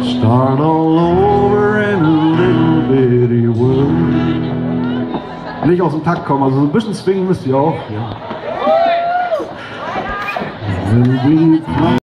Start all over in a little bitty world. Nicht aus dem Takt kommen, also so ein bisschen swingen müsst ihr auch. Ja.